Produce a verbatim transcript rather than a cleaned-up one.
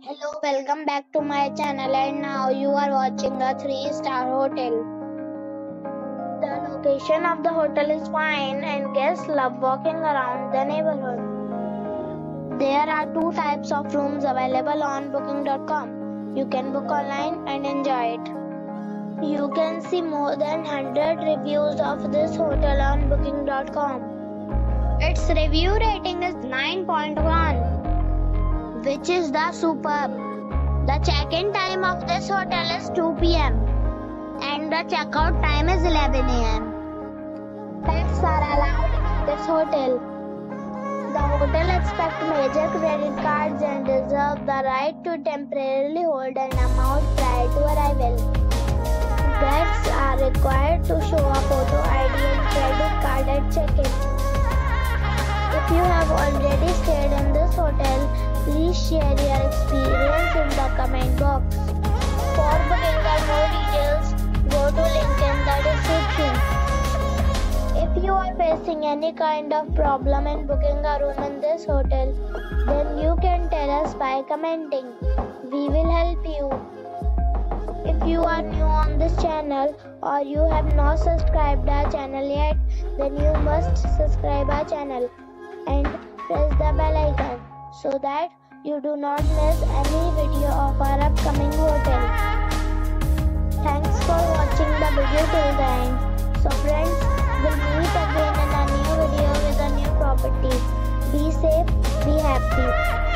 Hello, welcome back to my channel, and now you are watching a three star hotel. The location of the hotel is fine and guests love walking around the neighborhood. There are two types of rooms available on booking dot com. You can book online and enjoy it. You can see more than one hundred reviews of this hotel on booking dot com. Its review rating is nine point one. Which is the superb. The check-in time of this hotel is two p m and the check-out time is eleven a m Pets are allowed in this hotel. The hotel accepts major credit cards and reserves the right to temporarily hold an amount prior to arrival. Guests are required to show a photo I D and credit card at check-in. If you have already stayed in this hotel, please share your experience in the comment box. For booking or more details, go to link in the description. If you are facing any kind of problem in booking a room in this hotel, then you can tell us by commenting. We will help you. If you are new on this channel or you have not subscribed our channel yet, then you must subscribe our channel and press the bell icon so that you do not miss any video of our upcoming hotel. Thanks for watching the video till the end. So friends, we'll meet again in a new video with a new property. Be safe, be happy.